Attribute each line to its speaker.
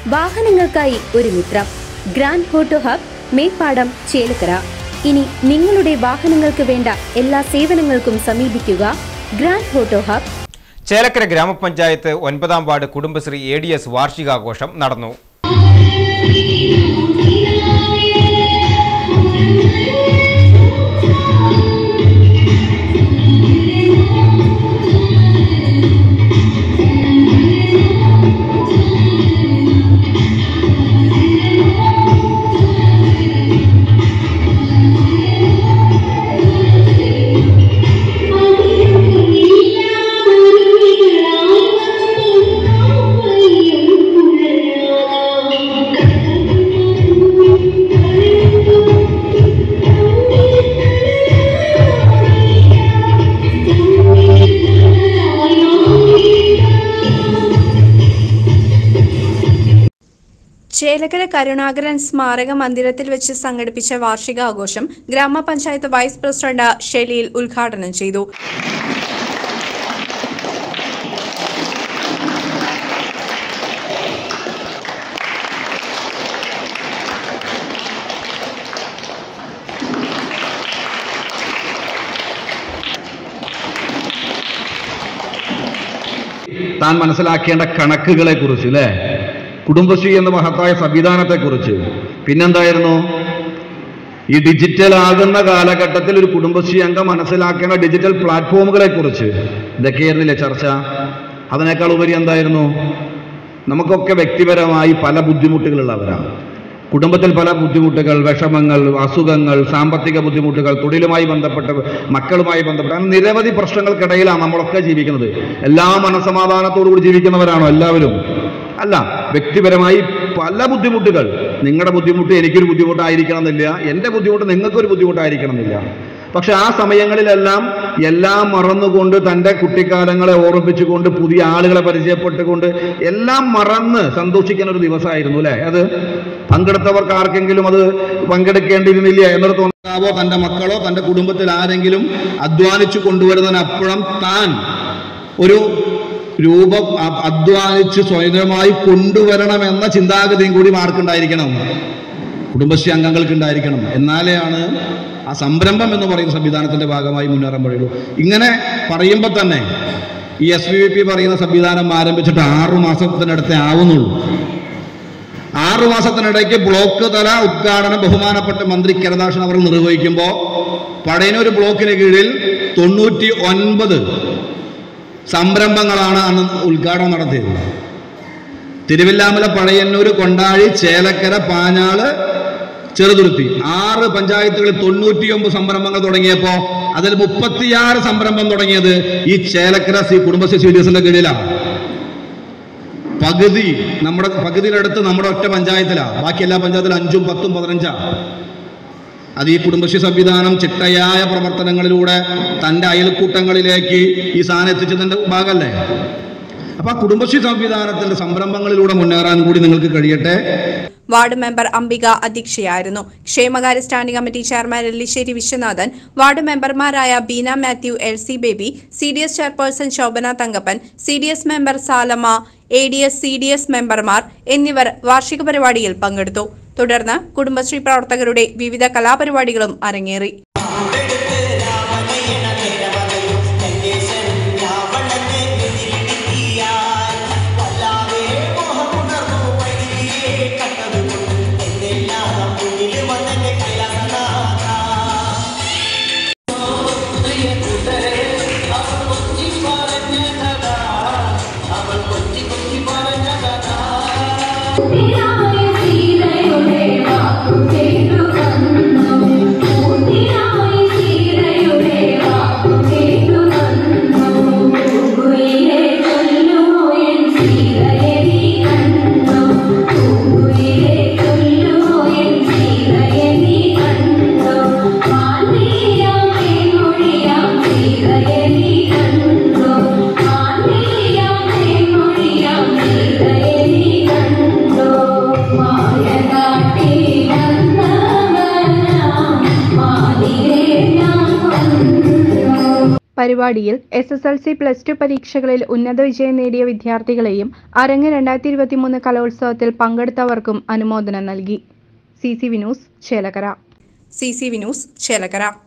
Speaker 1: വാഹനങ്ങൾക്കായി ഒരു മിത്രം. Grand Auto Hub, Meppadam, Chelakkara. ഇനി നിങ്ങളുടെ വാഹനങ്ങൾക്ക് വേണ്ട എല്ലാ സേവനങ്ങൾക്കും സമീപിക്കുക ഗ്രാൻഡ് ഓട്ടോ ഹബ്.
Speaker 2: ചേലക്കര ഗ്രാമപഞ്ചായത്ത് 9ാം വാർഡ് കുടുംബശ്രീ ADS വാർഷികാഘോഷം നടന്നു.
Speaker 3: ചേലക്കര കരുണാകരൻ സ്മാരക മന്ദിരത്തിൽ വെച്ച് സംഘടിപ്പിച്ച വാർഷികാഘോഷം ഗ്രാമപഞ്ചായത്ത് വൈസ് പ്രസിഡന്റ് ഷെലീൽ ഉദ്ഘാടനം ചെയ്തു.
Speaker 4: താൻ മനസ്സിലാക്കേണ്ട കണക്കുകളെ കുറിച്ച് അല്ലേ, കുടുംബശ്രീ എന്ന മഹത്തായ സംവിധാനത്തെക്കുറിച്ച്, പിന്നെന്തായിരുന്നു ഈ ഡിജിറ്റൽ ആകുന്ന കാലഘട്ടത്തിൽ ഒരു കുടുംബശ്രീ അംഗം മനസ്സിലാക്കേണ്ട ഡിജിറ്റൽ പ്ലാറ്റ്ഫോമുകളെ കുറിച്ച് ഇതൊക്കെയായിരുന്നില്ലേ ചർച്ച. അതിനേക്കാൾ ഉപരി എന്തായിരുന്നു, നമുക്കൊക്കെ വ്യക്തിപരമായി പല ബുദ്ധിമുട്ടുകളുള്ളവരാണ്. കുടുംബത്തിൽ പല ബുദ്ധിമുട്ടുകൾ, വിഷമങ്ങൾ, അസുഖങ്ങൾ, സാമ്പത്തിക ബുദ്ധിമുട്ടുകൾ, തൊഴിലുമായി ബന്ധപ്പെട്ട്, മക്കളുമായി ബന്ധപ്പെട്ട് അങ്ങനെ നിരവധി പ്രശ്നങ്ങൾക്കിടയിലാണ് നമ്മളൊക്കെ ജീവിക്കുന്നത്. എല്ലാ മനസ്സമാധാനത്തോടുകൂടി ജീവിക്കുന്നവരാണോ എല്ലാവരും? അല്ല. വ്യക്തിപരമായി പല ബുദ്ധിമുട്ടുകൾ. നിങ്ങളുടെ ബുദ്ധിമുട്ട് എനിക്കൊരു ബുദ്ധിമുട്ടായിരിക്കണം എന്നില്ല, എൻ്റെ ബുദ്ധിമുട്ട് നിങ്ങൾക്കൊരു ബുദ്ധിമുട്ടായിരിക്കണം എന്നില്ല. പക്ഷെ ആ സമയങ്ങളിലെല്ലാം എല്ലാം മറന്നുകൊണ്ട്, തൻ്റെ കുട്ടിക്കാലങ്ങളെ ഓർമ്മിപ്പിച്ചുകൊണ്ട്, പുതിയ ആളുകളെ പരിചയപ്പെട്ടുകൊണ്ട് എല്ലാം മറന്ന് സന്തോഷിക്കുന്ന ഒരു ദിവസമായിരുന്നു അല്ലേ അത്. പങ്കെടുത്തവർക്ക് ആർക്കെങ്കിലും അത് പങ്കെടുക്കേണ്ടിയിരുന്നില്ല എന്നൊരു തോന്നാവോ, തൻ്റെ മക്കളോ തൻ്റെ കുടുംബത്തിൽ ആരെങ്കിലും അധ്വാനിച്ചു കൊണ്ടുവരുന്നതിനപ്പുറം താൻ ഒരു രൂപം അധ്വാനിച്ച് സ്വയമായി കൊണ്ടുവരണമെന്ന ചിന്താഗതിയും കൂടി ആർക്കുണ്ടായിരിക്കണം? കുടുംബശ്രീ അംഗങ്ങൾക്ക് ഉണ്ടായിരിക്കണം. എന്നാലെയാണ് ആ സംരംഭം എന്ന് പറയുന്ന സംവിധാനത്തിന്റെ ഭാഗമായി മുന്നേറാൻ കഴിയുള്ളൂ. ഇങ്ങനെ പറയുമ്പോൾ തന്നെ ഈ SVVP പറയുന്ന സംവിധാനം ആരംഭിച്ചിട്ട് 6 മാസത്തിനടുത്തേ ആവുന്നുള്ളൂ. 6 മാസത്തിനിടയ്ക്ക് ബ്ലോക്ക് തല ഉദ്ഘാടനം ബഹുമാനപ്പെട്ട മന്ത്രി കരദാശൻ അവർ നിർവഹിക്കുമ്പോൾ പടയന്നൂർ ബ്ലോക്കിന് കീഴിൽ 99 സംരംഭങ്ങളാണ് അന്ന് ഉദ്ഘാടനം നടത്തിയത്. തിരുവില്ലാമല, പഴയന്നൂർ, കൊണ്ടാഴി, ചേലക്കര, പാഞ്ഞാള്, ചെറുതുരുത്തി 6 പഞ്ചായത്തുകളിൽ 99 സംരംഭങ്ങൾ തുടങ്ങിയപ്പോൾ അതിൽ 36 സംരംഭം തുടങ്ങിയത് ഈ ചേലക്കര കുടുംബശ്രീ CDSന്റെ കീഴിലാണ്. പകുതിയിലടുത്ത് നമ്മുടെ ഒറ്റ പഞ്ചായത്തിലാണ്. ബാക്കി എല്ലാ പഞ്ചായത്തിലും 5, 10, 15. അത് ഈ കുടുംബശ്രീ സംവിധാനം ചിട്ടയായ പ്രവർത്തനങ്ങളിലൂടെ തൻ്റെ അയൽക്കൂട്ടങ്ങളിലേക്ക് ഈ സാധനം എത്തിച്ചതിൻ്റെ ഭാഗമല്ലേ. അപ്പൊ ആ കുടുംബശ്രീ സംവിധാനത്തിന്റെ സംരംഭങ്ങളിലൂടെ മുന്നേറാൻ കൂടി നിങ്ങൾക്ക് കഴിയട്ടെ.
Speaker 3: വാർഡ് മെമ്പർ അംബിക അധ്യക്ഷയായിരുന്നു. ക്ഷേമകാര്യ standing committee chairman Ellissery Viswanathan, ward മെമ്പർമാരായ Beena Mathew, LC Baby, CDS chairperson Shobhana Thankappan, CDS member Salama, ADS CDS മെമ്പർമാർ എന്നിവർ വാർഷിക പരിപാടിയിൽ പങ്കെടുത്തു. തുടർന്ന് കുടുംബശ്രീ പ്രവർത്തകരുടെ വിവിധ കലാപരിപാടികളും അരങ്ങേറി.
Speaker 5: പരിപാടിയിൽ SSLC +2 പരീക്ഷകളിൽ ഉന്നത വിജയം നേടിയ വിദ്യാർത്ഥികളെയും അരങ്ങ് 2023 കലോത്സവത്തിൽ പങ്കെടുത്തവർക്കും അനുമോദനം നൽകി. CCV news Chelakkara.